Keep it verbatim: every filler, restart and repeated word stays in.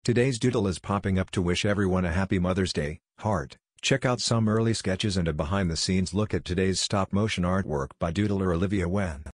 Today's doodle is popping up to wish everyone a happy Mother's Day, heart. Check out some early sketches and a behind-the-scenes look at today's stop-motion artwork by Doodler Olivia when